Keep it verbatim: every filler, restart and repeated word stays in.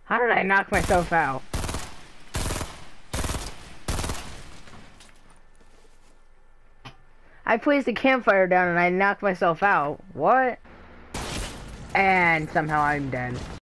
How did I knock myself out? I placed the campfire down and I knocked myself out. What? And somehow I'm dead.